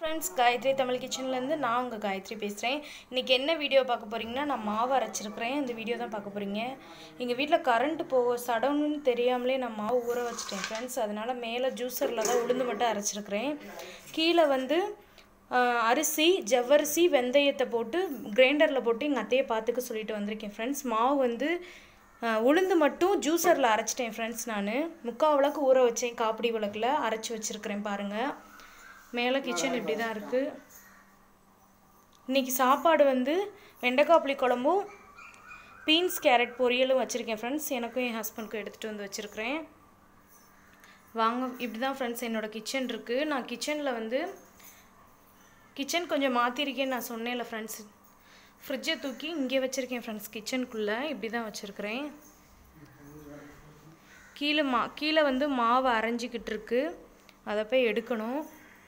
Friends Gayatri Tamil kitchen நான் உங்க गायत्री பேசுறேன். இன்னைக்கு என்ன வீடியோ பார்க்க போறீங்கன்னா நான் மாவு அரைச்சிருக்கேன். இந்த வீடியோ தான் பார்க்க போறீங்க. எங்க வீட்ல கரண்ட் போக சடவுன்னு தெரியாமலே நான் மாவு ஊற வச்சிட்டேன் फ्रेंड्स. அதனால மேலே ஜூஸர்ல தான் உளுந்து மட்டும் அரைச்சிருக்கேன். கீழ வந்து அரிசி ஜவ்வரிசி வெந்தயத்தை போட்டு கிரைண்டர்ல போட்டு எங்க அத்தையை பாத்துக்க சொல்லிட்டு வந்திருக்கேன் फ्रेंड्स. மாவு வந்து உளுந்து மட்டும் ஜூஸர்ல அரைச்சிட்டேன் फ्रेंड्स. நான் முக்கால் விளக்கு ஊற வச்சேன். காப்பிடி விளக்குல அரைச்சு வச்சிருக்கேன் பாருங்க. மேலே கிச்சன் இப்படி தான் இருக்கு. இன்னைக்கு சாப்பாடு வந்து வெண்டைக்காய் புளி குழம்பும் பீன்ஸ் கேரட் பொரியலும் வச்சிருக்கேன் फ्रेंड्स. எனக்கும் என் ஹஸ்பண்டுக்கும் எடுத்துட்டு வந்து வச்சிருக்கேன். வாங்க இப்படி தான் फ्रेंड्स என்னோட கிச்சன் இருக்கு. நான் கிச்சன்ல வந்து கிச்சன் கொஞ்சம் மாத்திருக்கேன் நான் சொன்னேன்ல फ्रेंड्स. ஃப்ரிட்ஜை தூக்கி இங்கே வச்சிருக்கேன் फ्रेंड्स. கிச்சனுக்குள்ள இப்படி தான் வச்சிருக்கேன். கீழே வந்து மாவு அரைஞ்சிக்கிட்டு இருக்கு. அதை போய் எடுக்கணும்.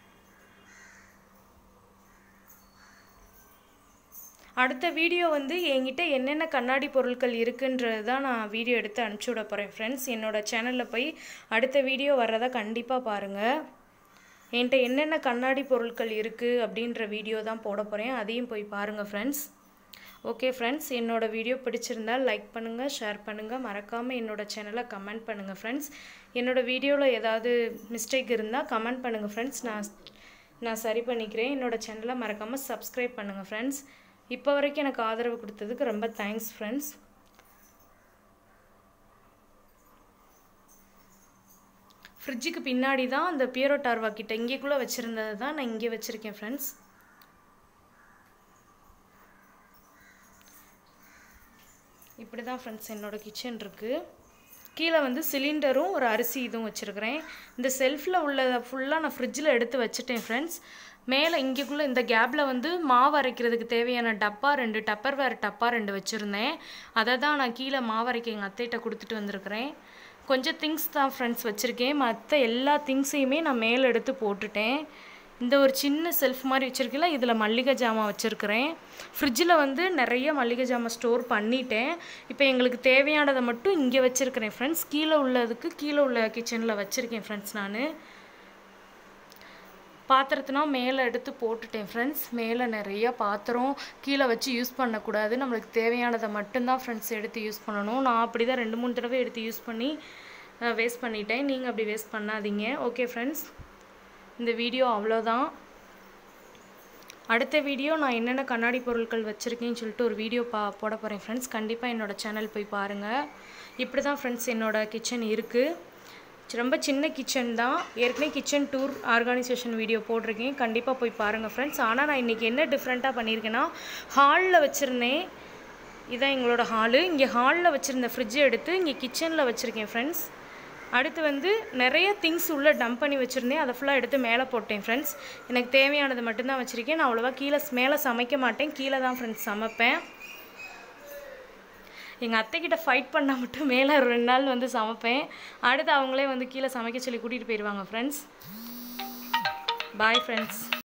அடுத்த வீடியோ வந்து என்கிட்ட என்னென்ன கண்ணாடி பொருட்கள் இருக்குன்றது தான் நான் வீடியோ எடுத்து அனுப்பிச்சு விட போகிறேன் ஃப்ரெண்ட்ஸ். என்னோட சேனலில் போய் அடுத்த வீடியோ வர்றதை கண்டிப்பாக பாருங்கள். என்கிட்ட என்னென்ன கண்ணாடி பொருட்கள் இருக்குது அப்படின்ற வீடியோ தான் போட போகிறேன். அதையும் போய் பாருங்கள் ஃப்ரெண்ட்ஸ். ஓகே ஃப்ரெண்ட்ஸ், என்னோட வீடியோ பிடிச்சிருந்தால் லைக் பண்ணுங்கள், ஷேர் பண்ணுங்கள், மறக்காமல் என்னோட சேனலை கமெண்ட் பண்ணுங்கள் ஃப்ரெண்ட்ஸ். என்னோட வீடியோவில் ஏதாவது மிஸ்டேக் இருந்தால் கமெண்ட் பண்ணுங்கள் ஃப்ரெண்ட்ஸ். நான் சரி பண்ணிக்கிறேன். என்னோட சேனலை மறக்காமல் சப்ஸ்கிரைப் பண்ணுங்கள் ஃப்ரெண்ட்ஸ். இப்போ வரைக்கும் எனக்கு ஆதரவு கொடுத்ததுக்கு ரொம்ப தேங்க்ஸ் ஃப்ரெண்ட்ஸ். ஃப்ரிட்ஜுக்கு பின்னாடி தான் அந்த பியரோ டார்வா கிட்ட இங்கேக்குள்ளே வச்சுருந்தது தான் நான் இங்கே வச்சுருக்கேன் ஃப்ரெண்ட்ஸ். இப்படி தான் ஃப்ரெண்ட்ஸ் என்னோட கிச்சன் இருக்குது. கீழே வந்து சிலிண்டரும் ஒரு அரிசி இதுவும் வச்சுருக்கிறேன். இந்த செல்ஃபில் உள்ளதை ஃபுல்லாக நான் ஃப்ரிட்ஜில் எடுத்து வச்சுட்டேன் ஃப்ரெண்ட்ஸ். மேலே இங்கேக்குள்ளே இந்த கேப்பில் வந்து மாவு அரைக்கிறதுக்கு தேவையான டப்பா 2 டப்பர்வேர் டப்பா 2 வச்சுருந்தேன். அதை தான் நான் கீழே மாவு அரைக்க எங்கள் அத்தைகிட்ட கொடுத்துட்டு வந்திருக்கிறேன். கொஞ்சம் திங்ஸ் தான் ஃப்ரெண்ட்ஸ் வச்சுருக்கேன். மற்ற எல்லா திங்ஸையுமே நான் மேலே எடுத்து போட்டுட்டேன். இந்த ஒரு சின்ன செல்ஃப் மாதிரி வச்சுருக்கல, இதில் மல்லிகை ஜாமான் வச்சுருக்கிறேன். ஃப்ரிட்ஜில் வந்து நிறைய மல்லிகை ஜாமான் ஸ்டோர் பண்ணிட்டேன். இப்போ எங்களுக்கு தேவையானதை மட்டும் இங்கே வச்சுருக்கிறேன் ஃப்ரெண்ட்ஸ். கீழே உள்ள கிச்சனில் வச்சுருக்கேன் ஃப்ரெண்ட்ஸ். நான் பாத்திரத்தினா மேலே எடுத்து போட்டுட்டேன் ஃப்ரெண்ட்ஸ். மேலே நிறைய பாத்திரம் கீழே வச்சு யூஸ் பண்ணக்கூடாது. நம்மளுக்கு தேவையானதை மட்டும்தான் ஃப்ரெண்ட்ஸ் எடுத்து யூஸ் பண்ணணும். நான் அப்படி தான் 2-3 தடவை எடுத்து யூஸ் பண்ணி வேஸ்ட் பண்ணிட்டேன். நீங்கள் அப்படி வேஸ்ட் பண்ணாதீங்க. ஓகே ஃப்ரெண்ட்ஸ், இந்த வீடியோ அவ்வளோதான். அடுத்த வீடியோ நான் என்னென்ன கண்ணாடி பொருட்கள் வச்சுருக்கேன்னு சொல்லிட்டு ஒரு வீடியோ போட போகிறேன் ஃப்ரெண்ட்ஸ். கண்டிப்பாக என்னோடய சேனல் போய் பாருங்கள். இப்படி தான் ஃப்ரெண்ட்ஸ் என்னோடய கிச்சன் இருக்குது. ரொம்ப சின்ன கிச்சன் தான். ஏற்கனவே கிச்சன் டூர் ஆர்கனைசேஷன் வீடியோ போட்டிருக்கேன். கண்டிப்பாக போய் பாருங்கள் ஃப்ரெண்ட்ஸ். ஆனால் நான் இன்றைக்கி என்ன டிஃப்ரெண்ட்டாக பண்ணியிருக்கேன்னா, ஹாலில் வச்சுருந்தேன். இதான் எங்களோட ஹாலு. இங்கே ஹாலில் வச்சுருந்த ஃப்ரிட்ஜை எடுத்து இங்கே கிச்சனில் வச்சுருக்கேன் ஃப்ரெண்ட்ஸ். அடுத்து வந்து நிறைய திங்ஸ் உள்ளே டம்ப் பண்ணி வச்சுருந்தேன். அதை ஃபுல்லாக எடுத்து மேலே போட்டேன் ஃப்ரெண்ட்ஸ். எனக்கு தேவையானது மட்டும்தான் வச்சுருக்கேன். நான் அவ்வளோவா மேலே சமைக்க மாட்டேன். கீழே தான் ஃப்ரெண்ட்ஸ் சமைப்பேன். எங்கள் அத்தைக்கிட்ட ஃபைட் பண்ணால் மட்டும் மேலே 2 நாள் வந்து சமைப்பேன். அடுத்து அவங்களே வந்து கீழே சமைக்க சொல்லி கூட்டிகிட்டு போயிடுவாங்க ஃப்ரெண்ட்ஸ். Bye friends.